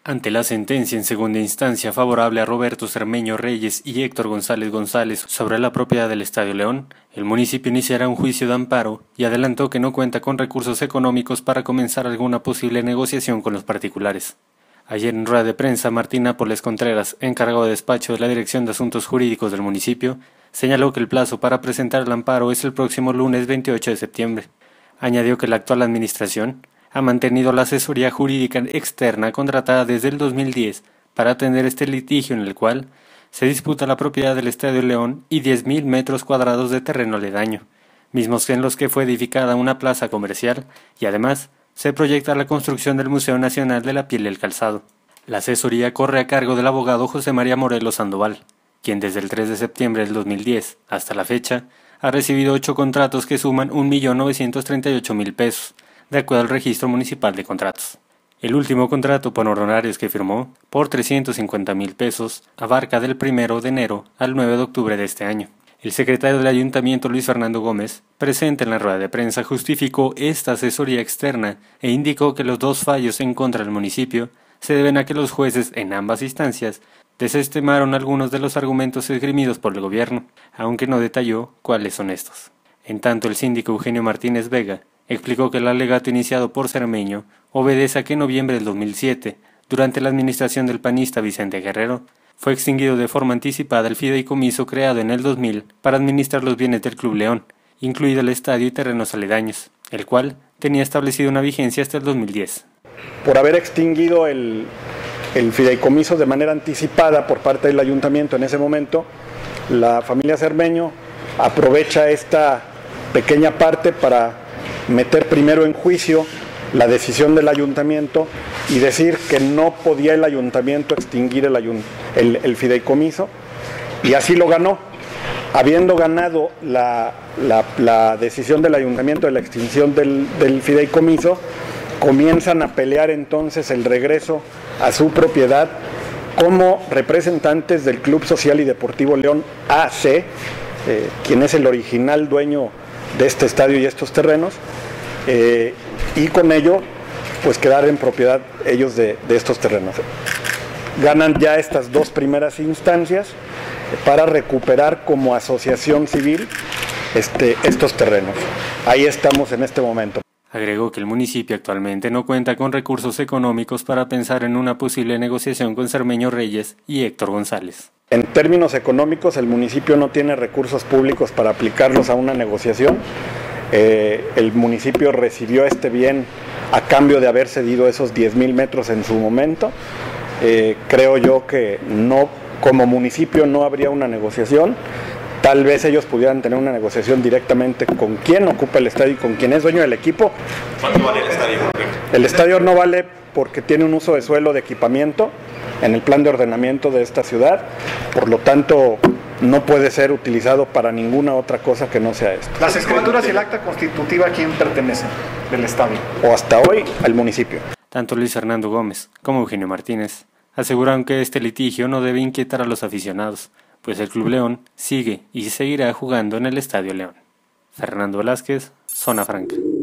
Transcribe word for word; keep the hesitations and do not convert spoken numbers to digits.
Ante la sentencia en segunda instancia favorable a Roberto Cermeño Reyes y Héctor González González sobre la propiedad del Estadio León, el municipio iniciará un juicio de amparo y adelantó que no cuenta con recursos económicos para comenzar alguna posible negociación con los particulares. Ayer en rueda de prensa, Martín Nápoles Contreras, encargado de despacho de la Dirección de Asuntos Jurídicos del municipio, señaló que el plazo para presentar el amparo es el próximo lunes veintiocho de septiembre. Añadió que la actual administración ha mantenido la asesoría jurídica externa contratada desde el dos mil diez para atender este litigio en el cual se disputa la propiedad del Estadio León y diez mil metros cuadrados de terreno aledaño, mismos en los que fue edificada una plaza comercial y además se proyecta la construcción del Museo Nacional de la Piel y el Calzado. La asesoría corre a cargo del abogado José María Morelos Sandoval, quien desde el tres de septiembre del dos mil diez hasta la fecha ha recibido ocho contratos que suman un millón novecientos treinta y ocho mil pesos, de acuerdo al Registro Municipal de Contratos. El último contrato por honorarios que firmó, por trescientos cincuenta mil pesos, abarca del primero de enero al nueve de octubre de este año. El secretario del Ayuntamiento, Luis Fernando Gómez, presente en la rueda de prensa, justificó esta asesoría externa e indicó que los dos fallos en contra del municipio se deben a que los jueces en ambas instancias desestimaron algunos de los argumentos esgrimidos por el gobierno, aunque no detalló cuáles son estos. En tanto, el síndico Eugenio Martínez Vega explicó que el alegato iniciado por Cermeño obedece a que en noviembre del dos mil siete, durante la administración del panista Vicente Guerrero, fue extinguido de forma anticipada el fideicomiso creado en el dos mil para administrar los bienes del Club León, incluido el estadio y terrenos aledaños, el cual tenía establecido una vigencia hasta el dos mil diez. Por haber extinguido el, el fideicomiso de manera anticipada por parte del ayuntamiento en ese momento, la familia Cermeño aprovecha esta pequeña parte para meter primero en juicio la decisión del ayuntamiento y decir que no podía el ayuntamiento extinguir el, ayunt el, el fideicomiso, y así lo ganó. Habiendo ganado la, la, la decisión del ayuntamiento de la extinción del, del fideicomiso, comienzan a pelear entonces el regreso a su propiedad como representantes del Club Social y Deportivo León A C, eh, quien es el original dueño de este estadio y estos terrenos, eh, y con ello pues quedar en propiedad ellos de, de estos terrenos. Ganan ya estas dos primeras instancias para recuperar como asociación civil este, estos terrenos. Ahí estamos en este momento. Agregó que el municipio actualmente no cuenta con recursos económicos para pensar en una posible negociación con Cermeño Reyes y Héctor González. En términos económicos, el municipio no tiene recursos públicos para aplicarlos a una negociación. Eh, el municipio recibió este bien a cambio de haber cedido esos diez mil metros en su momento. Eh, creo yo que no, como municipio no habría una negociación. Tal vez ellos pudieran tener una negociación directamente con quien ocupa el estadio y con quien es dueño del equipo. ¿Cuánto vale el estadio? El estadio no vale porque tiene un uso de suelo de equipamiento en el plan de ordenamiento de esta ciudad, por lo tanto no puede ser utilizado para ninguna otra cosa que no sea esto. Las escrituras y el acta constitutiva, ¿a quién pertenecen del estadio? O hasta hoy al municipio. Tanto Luis Fernando Gómez como Eugenio Martínez aseguraron que este litigio no debe inquietar a los aficionados, pues el Club León sigue y seguirá jugando en el Estadio León. Fernando Velázquez, Zona Franca.